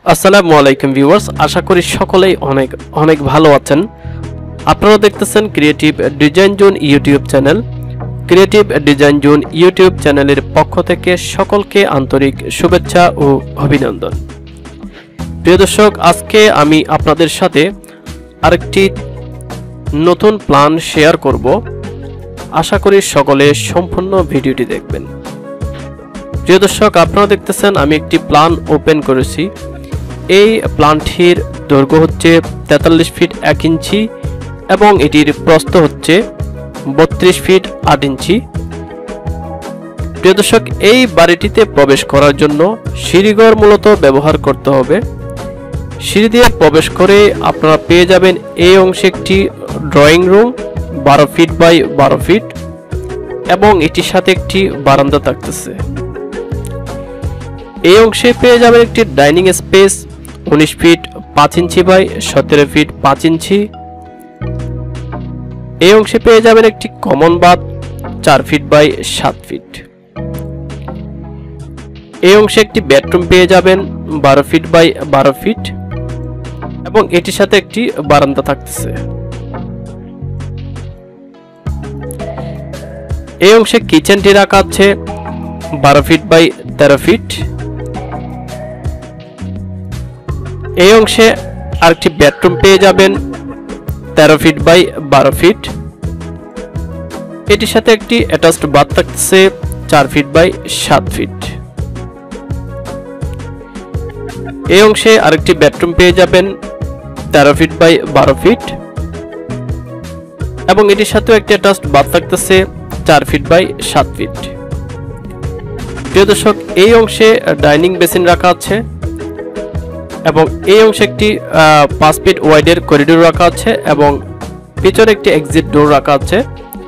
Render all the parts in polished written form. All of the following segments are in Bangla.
আসসালামু আলাইকুম ভিউয়ার্স, আশা করি সকলেই অনেক অনেক ভালো আছেন। আপনারা দেখতেছেন creative design zone YouTube channel. Creative design zone YouTube চ্যানেলের পক্ষ থেকে সকলকে আন্তরিক শুভেচ্ছা ও অভিনন্দন। প্রিয় দর্শক, আজকে আমি আপনাদের সাথে আরেকটি নতুন প্ল্যান শেয়ার করব। আশা করি সকলে সম্পূর্ণ ভিডিওটি দেখবেন। প্রিয় দর্শক, আপনারা দেখতেছেন আমি একটি প্ল্যান ওপেন করেছি। এই প্ল্যানটির দৈর্ঘ্য হচ্ছে 43 ফিট 1 ইঞ্চি এবং এটির প্রস্থ হচ্ছে 32 ফিট 8 ইঞ্চি। প্রিয় দর্শক, এই বাড়িটিতে প্রবেশ করার জন্য সিঁড়িঘর মূলত ব্যবহার করতে হবে। সিঁড়ি দিয়ে প্রবেশ করে আপনারা পেয়ে যাবেন এই অংশে একটি drawing room 12 feet by 12 feet এবং এটির সাথে একটি বারান্দা থাকতেছে। এই অংশে পেয়ে যাবেন একটি dining space 19 feet 5 inch by 17 feet 5 inch. এই অংশে পেয়ে যাবেন একটি common bath 4 feet by 7 feet. এই অংশে একটি বেডরুম পেয়ে যাবেন 12 ফিট বাই 12 ফিট এবং এটির সাথে একটি বারান্দা থাকতেছে। এই অংশে কিচেনটি রাখা আছে 12 ফিট বাই 13 ফিট। এই অংশে আরেকটি বেডরুম পেয়ে যাবেন 13 ফিট বাই 12 ফিট। এটির সাথে একটি অ্যাটাচড বাথ থাকছে 4 ফিট বাই 7 ফিট। এই অংশে আরেকটি বেডরুম পেয়ে যাবেন 13 ফিট বাই 12 ফিট এবং এটির সাথে একটি অ্যাটাচড বাথ থাকতেছে 4 ফিট বাই 7 ফিট। প্রিয় দর্শক, এই অংশে ডাইনিং বেসিন রাখা আছে এবং এই অংশে একটি 5 ফিট ওয়াইডের করিডোর রাখা আছে এবং পিছনে একটি এক্সিট ডোর রাখা আছে।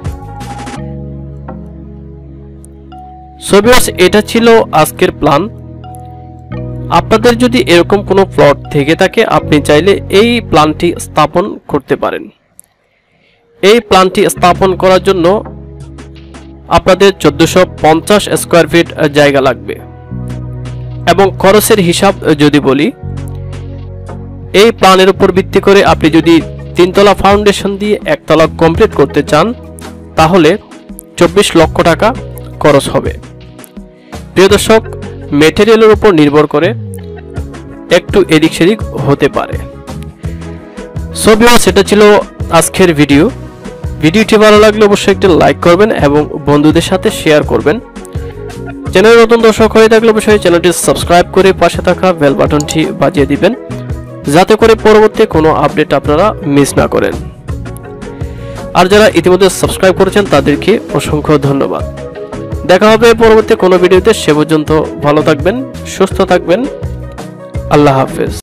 সো ভিউয়ার্স, এটা ছিল আজকের প্ল্যান। আপনাদের যদি এরকম কোনো প্লট থেকে থাকে আপনি চাইলে এই প্ল্যানটি স্থাপন করতে পারেন। এই প্ল্যানটি স্থাপন করার জন্য আপনাদের 1450 স্কয়ার ফিট জায়গা লাগবে এবং খরচের হিসাব যদি বলি, এই প্ল্যানের উপর ভিত্তি করে আপনি যদি 3 তলা ফাউন্ডেশন দিয়ে 1 তলা কমপ্লিট করতে চান তাহলে 24 লক্ষ টাকা খরচ হবে। প্রিয় দর্শক, ম্যাটেরিয়ালের উপর নির্ভর করে একটু এদিক সেদিক হতে পারে। সো ভিউয়ার্স, সেটা ছিল আজকের ভিডিও। ভিডিওটি ভালো লাগলে অবশ্যই একটি লাইক করবেন এবং বন্ধুদের সাথে শেয়ার করবেন। চ্যানেলের নতুন দর্শক হয়ে থাকলে অবশ্যই চ্যানেলটি সাবস্ক্রাইব করে পাশে থাকা বেল বাটনটি বাজিয়ে দিবেন যাতে করে পরবর্তী কোনো আপডেট আপনারা মিস না করেন। আর যারা ইতিমধ্যে সাবস্ক্রাইব করেছেন তাদেরকে অসংখ্য ধন্যবাদ। দেখা হবে পরবর্তী কোনো ভিডিওতে। সে পর্যন্ত ভালো থাকবেন, সুস্থ থাকবেন। আল্লাহ হাফেজ।